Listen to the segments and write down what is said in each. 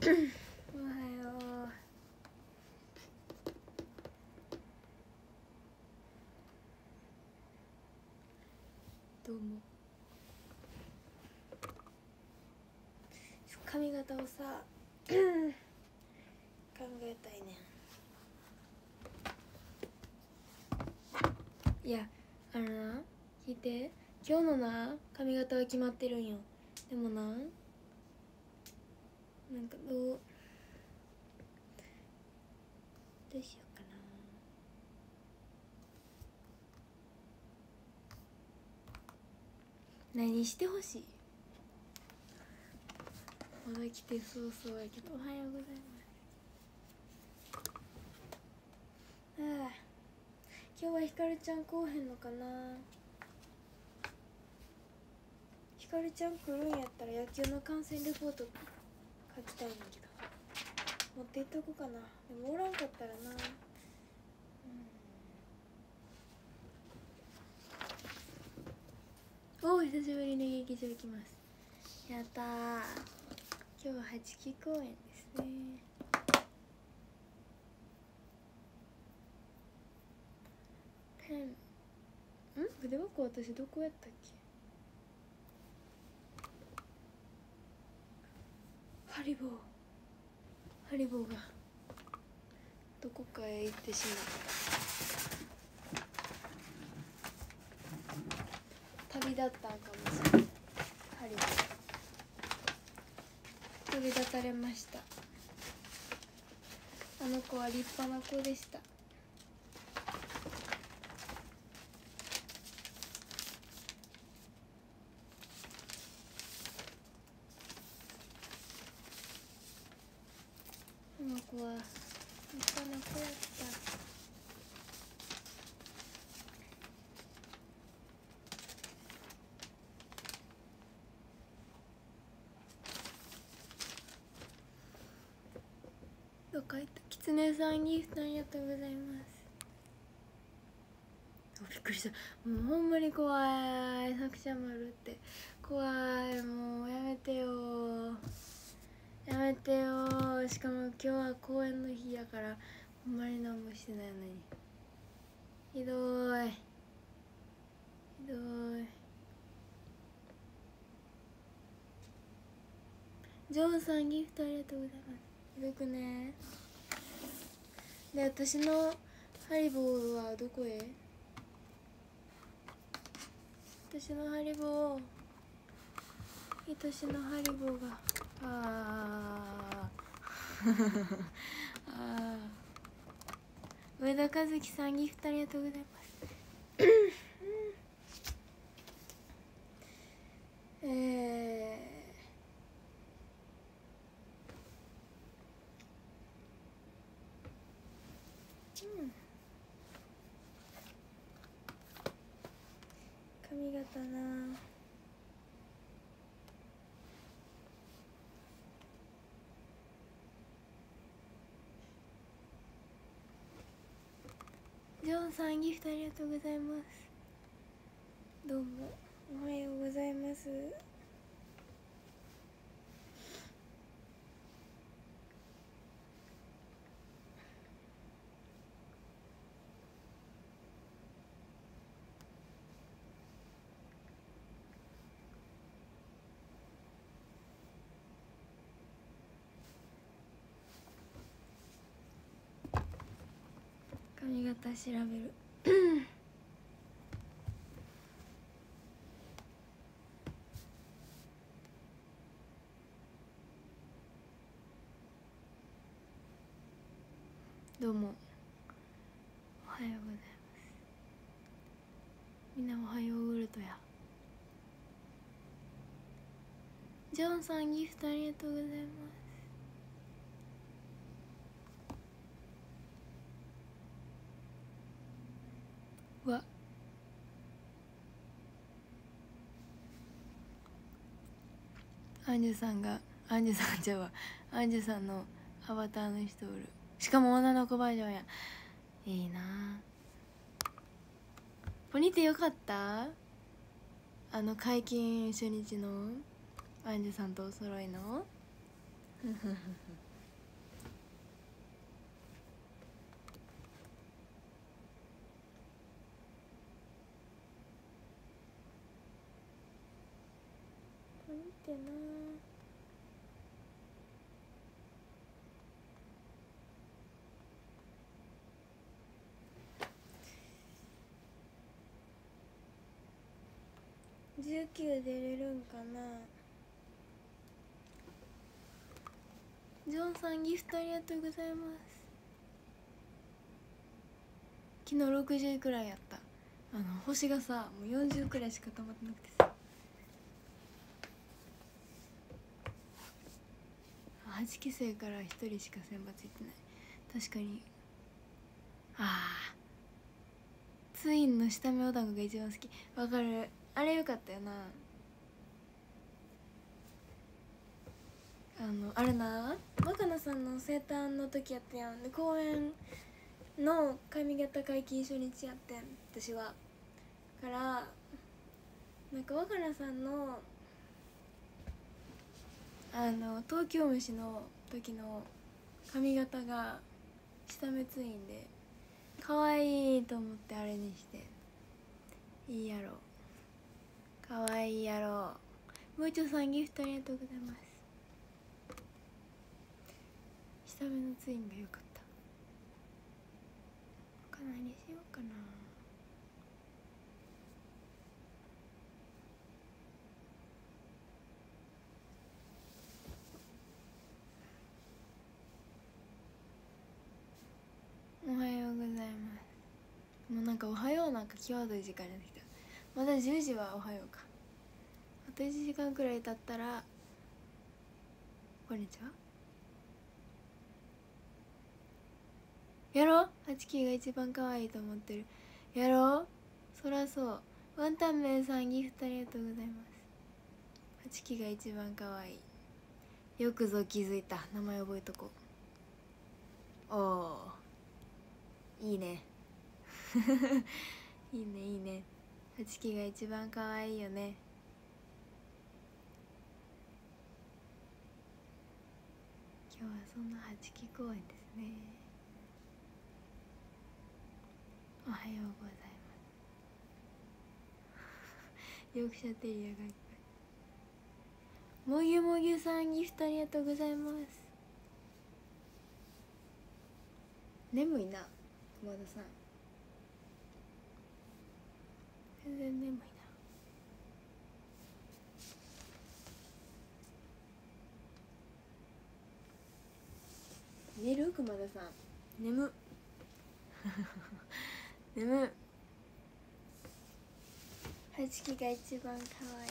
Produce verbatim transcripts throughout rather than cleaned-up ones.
おはよう。どうも。髪型をさ考えたいねん。いや、あのな、聞いて、今日のな髪型は決まってるんよ。でもな、なんかどうどうしようかな。何してほしい？まだ来てそうそうやけど、おはようございます。ああ、今日はひかるちゃん来おへんのかな。ひかるちゃん来るんやったら野球の観戦レポート書きたいんだけど、持っていっとこうかな。でもおらんかったらな。うん、おお、久しぶりに劇場行きます。やったー、今日は八木公園ですね。ペン、ん筆箱私どこやったっけ。ハリボーハリボーがどこかへ行ってしまった旅立ったんかもしれない。ハリボー旅立たれました。あの子は立派な子でした。あの子は立派な子やった。どっか行った。きつねさんギフトありがとうございます。びっくりした。もうほんまに怖い。作者丸って怖い。もうやめてよ、やめてよ。しかも今日は公演の日やからほんまに何もしてないのに。ひどいひどい。ジョンさんギフトありがとうございます。ひどくね。で、私のハリボーはどこへ。私のハリボー、愛しのハリボーが、あーあー、上田和樹さんギフトありがとうございます。えーうん髪型な、ジョンさんギフトありがとうございます。どうもおはようございます。髪型調べるどうもおはようございます。みんなおはようグルトや。ジョンさんギフトありがとうございます。わ、アンジュさんが、アンジュさんちゃうわ、アンジュさんのアバターの人おる。しかも女の子バージョンや。いいな。ポニテよかった。あの解禁初日のアンジュさんとお揃いの見てなじゅうきゅう出れるんかな。ジョンさんギフトありがとうございます。昨日ろくじゅうくらいやった。あの星がさもうよんじゅうくらいしか溜まってなくてさ、はちきせいからひとりしか選抜いってない。確かに。ああツインの下目お団子が一番好き。わかる、あれよかったよな。あのあれな、若菜さんの生誕の時やったやん。で公演の髪型解禁初日やってん私は。からなんか若菜さんのあの東京虫の時の髪型が下目ツインで可愛いと思ってあれにして。いいやろ、可愛いやろ。もう一度さんギフトありがとうございます。下目のツインが良かった。他何しようかな。おはようございます。もうなんかおはようなんか際どい時間になってきた。まだじゅうじはおはようか。あといちじかんくらい経ったらこんにちはやろ。はちきが一番可愛いと思ってるやろ。そらそう。ワンタンメンさんギフトありがとうございます。はちきが一番可愛い。よくぞ気づいた。名前覚えとこう。おおいいねいいねいいね。はちきが一番可愛いよね。今日はそんなはちき公演ですね。おはようございますヨークシャテリアがいっぱい。もぎゅもぎゅさんギフトありがとうございます。眠いな熊田さん、全然眠いな。寝る熊田さん。眠眠。はちきが一番可愛い。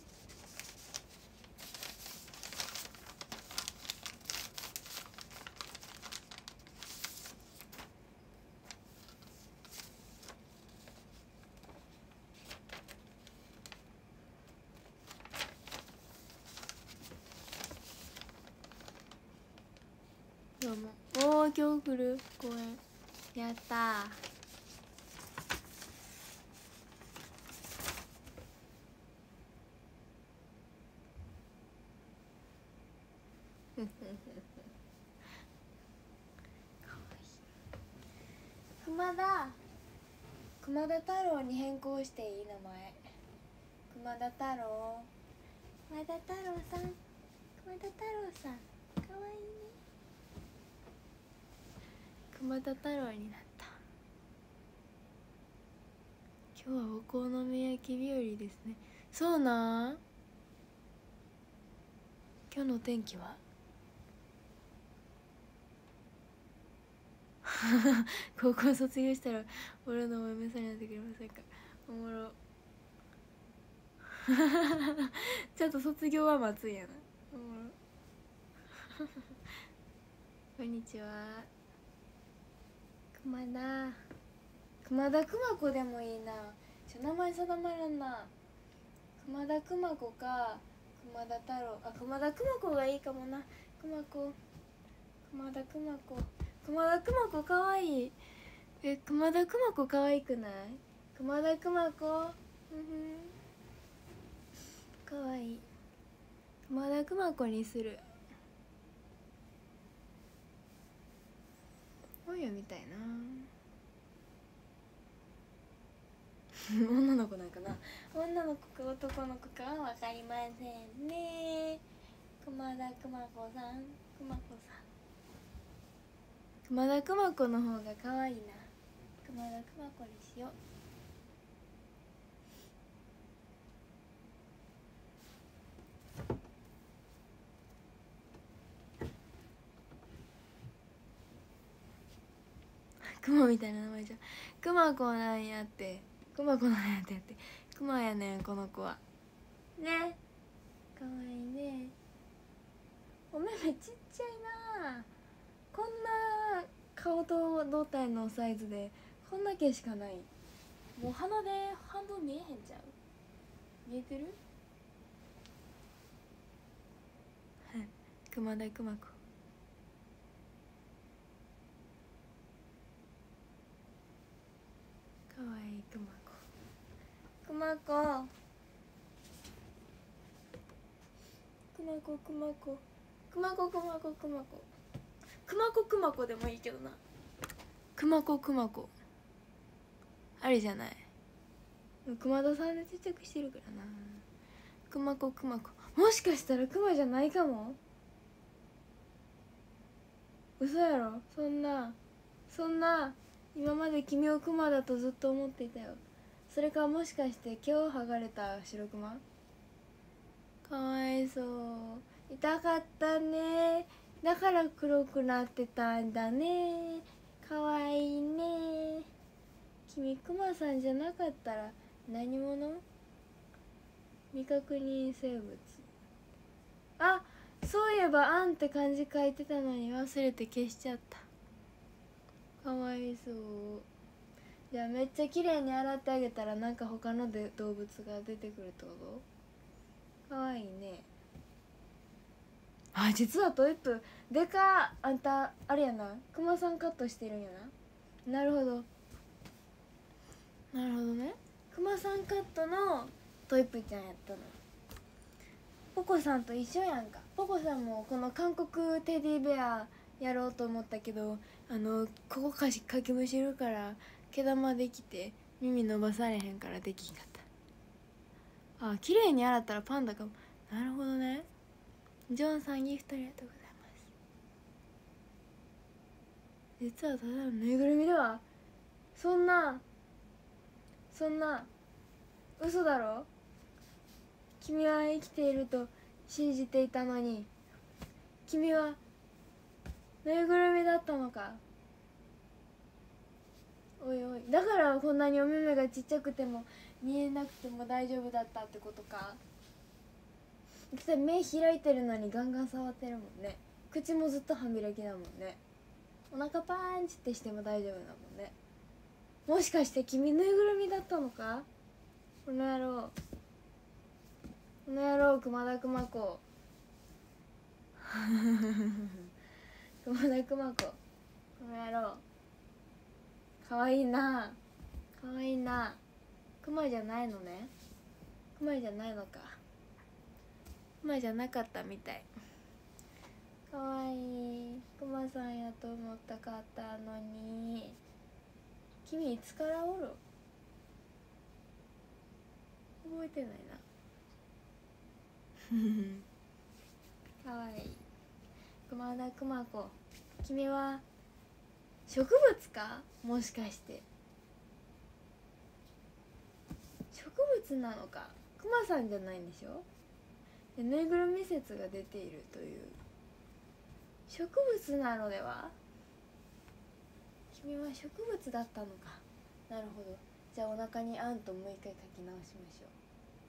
どうも。おお今日来る公演やったー熊田熊田太郎に変更していい名前。熊田太郎熊田太郎さん熊田太郎さんかわいいね。熊田太郎になった。今日はお好み焼き日和ですね。そうなん。今日の天気は高校卒業したら俺のお嫁さんになってくれませんか。おもろちょっと卒業は待つんやな。おもろこんにちは。熊田熊田熊子でもいいな。ちょ名前定まらんな。熊田熊子か熊田太郎。あ熊田熊子がいいかもな。熊子熊田熊子熊田熊子かわいい。え熊田熊子かわいくない。熊田熊子うんかわいい。熊田熊子にする。 の子か男の子かは分かりませんね。熊田熊子さん、熊子さん、熊田熊子の方が可愛いな。熊田熊子にしよう。熊みたいな名前じゃん。熊子なんやって、熊子なんやってやって、熊やねんこの子はね。かわいいね。お目目ちっちゃいな。こんな顔と胴体のサイズでこんだけしかない。もう鼻で半分見えへんちゃう。見えてる？熊田熊子。かわいい熊子。熊子。熊子熊子。熊子熊子熊子。熊子熊子でもいいけどな。熊子熊子。あれじゃない。熊田さんでちっちゃくしてるからな。熊子熊子。もしかしたら熊じゃないかも。嘘やろ。そんなそんな今まで君を熊だとずっと思っていたよ。それかもしかして毛を剥がれた白熊。かわいそう。痛かったね。だから黒くなってたんだね。かわいいね。君熊さんじゃなかったら何者？未確認生物。あ、そういえば「あん」って漢字書いてたのに忘れて消しちゃった。かわいそう。じゃあめっちゃ綺麗に洗ってあげたらなんか他ので動物が出てくるってこと？かわいいね。あ、実はトイプでか。あんたあれやな、クマさんカットしてるんやな。なるほどなるほどね。クマさんカットのトイプちゃんやったの。ポコさんと一緒やんか。ポコさんもこの韓国テディベアやろうと思ったけど、あのここかしかきむしるから毛玉できて耳伸ばされへんからできんかった。あ、綺麗に洗ったらパンダかも。なるほどね。ジョンさんギフトありがとうございます。実はただのぬいぐるみでは。そんなそんな嘘だろ。君は生きていると信じていたのに、君はぬいぐるみだったのか。おいおい、だからこんなにお目目がちっちゃくても見えなくても大丈夫だったってことか。だって目開いてるのにガンガン触ってるもんね。口もずっと半開きだもんね。お腹パンチってしても大丈夫だもんね。もしかして君ぬいぐるみだったのか。この野郎、この野郎、熊田熊子熊田熊子、この野郎かわいいな。かわいいな。熊じゃないのね。熊じゃないのか。熊じゃなかったみたい。かわいい。熊さんやと思ったかったのに。君いつからおる？覚えてないな。かわいい。熊田熊子、君は植物か？もしかして植物なのか。熊さんじゃないんでしょ。でぬいぐるみ説が出ているという。植物なのでは。君は植物だったのか。なるほど。じゃあお腹にあんともう一回書き直しましょ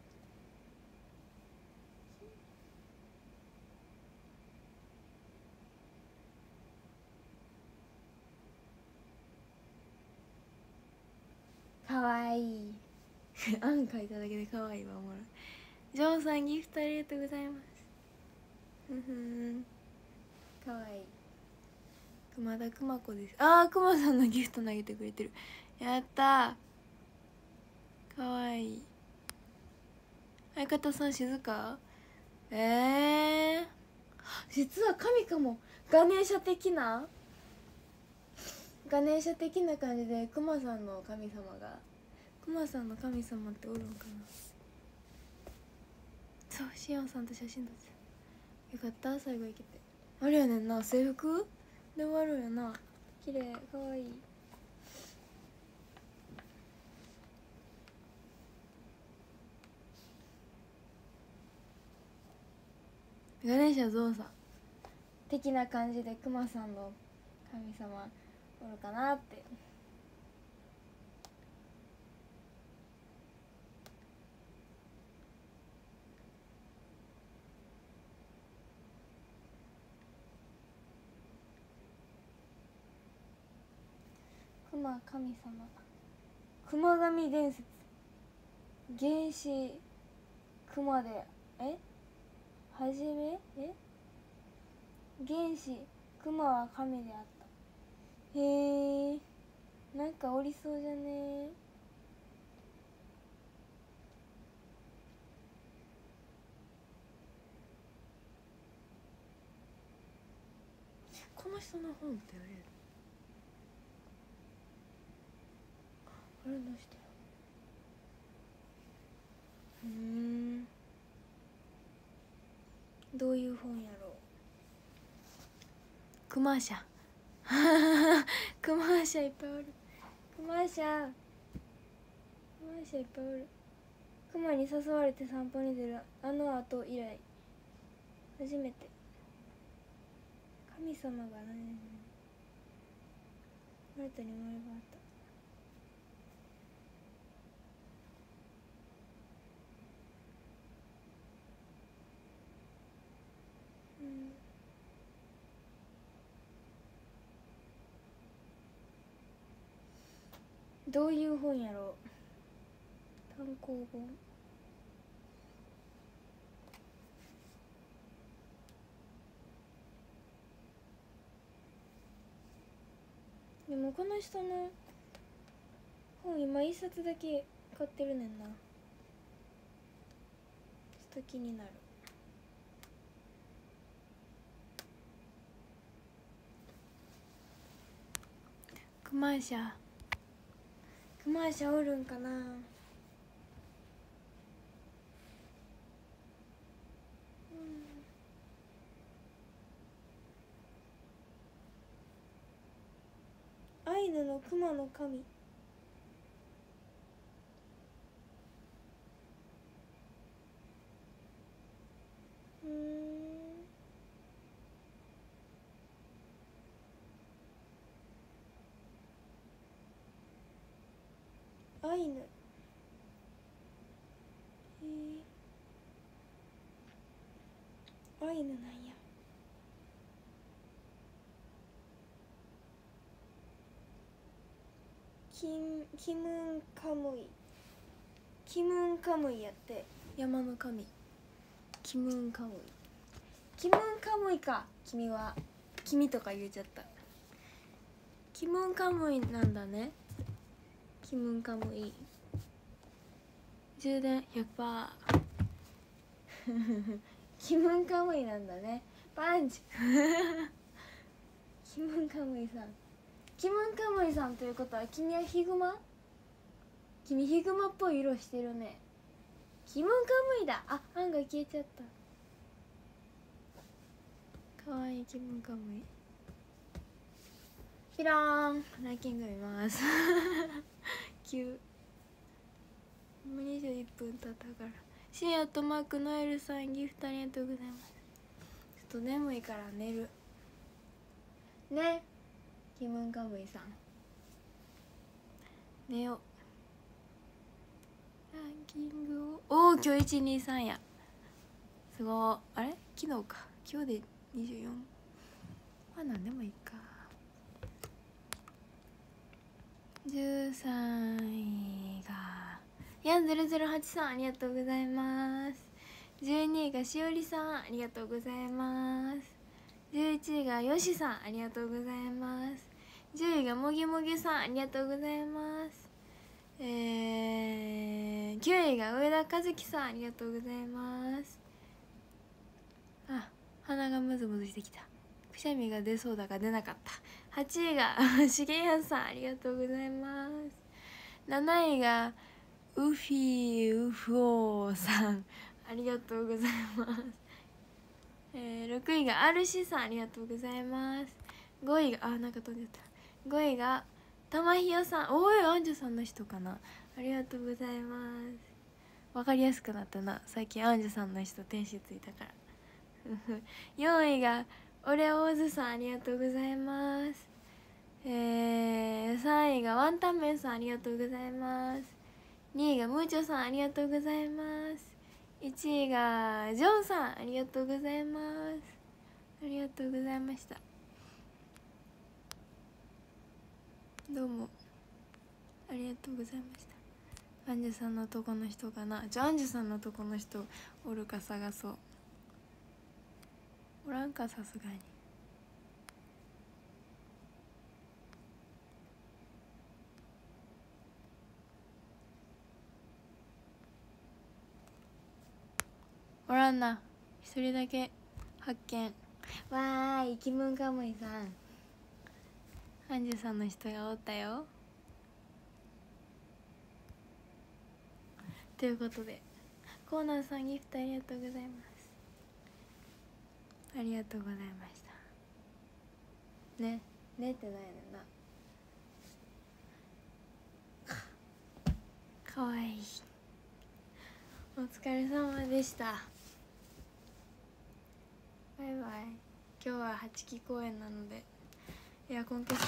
う。かわいいあん書いただけでかわいいわ。おもろい。ジョンさんギフトありがとうございます。ふふん、かわいい。熊田熊子です。ああ、熊さんのギフト投げてくれてる。やったー、かわいい。相方さん静か。えー、実は神かも。ガネーシャ的なガネーシャ的な感じで熊さんの神様が。熊さんの神様っておるんかな。 そうしおんさんと写真撮ってた。よかった最後いけて。あれやねんな、制服で終わるんやな。綺麗かわいい。ガネーシャゾウさん的な感じでクマさんの神様おるかなって。クマ神様、熊神伝説、原始熊でえはじめえ原始熊は神であった。へえ、なんかおりそうじゃね。この人の本ってあれあれどうしてる。うーん、どういう本やろう。クマーシャクマーシャいっぱいおる。クマーシャクマーシャいっぱいおる。クマに誘われて散歩に出るあの後以来初めて。神様がねマルタに生まれ変わった。どういう本やろう。単行本。でもこの人の本今一冊だけ買ってるねんな。ちょっと気になる。クマーシャクマーシャおるんかな。アイヌの熊の神。うん、アイヌ、えー、アイヌなんや。キンキムンカムイキムンカムイやって。山の神キムンカムイキムンカムイか。君は君とか言っちゃった。キムンカムイなんだね。キムンカムイ充電 ひゃくパーセント キムンカムイなんだね。パンチキムンカムイさんキムンカムイさんということは君はヒグマ。君ヒグマっぽい色してるね。キムンカムイだ。あ、案が消えちゃった。かわいいキムンカムイ。ピラーンランキング見ますきゅうもうにじゅういっぷん経ったから。深夜とマークノエルさんギフトありがとうございます。ちょっと眠いから寝るね。キムンカムイさん寝よう。ランキングをおお今日いちにさんや。すごい。あれ昨日か。今日でにじゅうよん。まあ何でもいいか。じゅうさんいがヤンゼロゼロはちさんありがとうございます。じゅうにいがしおりさんありがとうございます。じゅういちいがよしさんありがとうございます。じゅういがもぎもぎさんありがとうございます。えー、きゅういが上田和樹さんありがとうございます。あ、鼻がムズムズしてきた。くしゃみが出そうだが出なかった。はちいがしげやさんありがとうございます。なないがウフィウフオーさんありがとうございます。えー、ろくいが アールシー さん、ありがとうございます。ごいがあなんか飛んじゃった。ごいが玉ひよさん、おいアンジュさんの人かな、ありがとうございます。わかりやすくなったな、最近アンジュさんの人天使ついたからよんいがオレオーズさん、ありがとうございます。えー、さんいがワンタンメンさん、ありがとうございます。にいがムーチョさん、ありがとうございます。いちいがジョンさん、ありがとうございます。ありがとうございました。どうもありがとうございました。アンジュさんのとこの人かな、じゃあアンジュさんのとこの人おるか探そう。おらんか、さすがに。おらんな、一人だけ発見。わーい、キムンカムイさん、アンジュさんの人がおったよ。ということでコーナーさんギフトありがとうございます。ありがとうございました。ねねってないねんな。かわいい。お疲れ様でした。バイバイ。今日は八木公園なのでエアコン消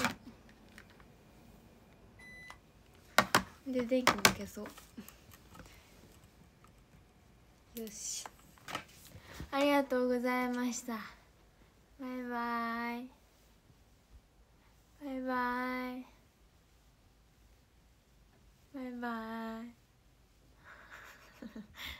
そうで電気も消そう。よし、ありがとうございました。バイバイバイバイバイバイ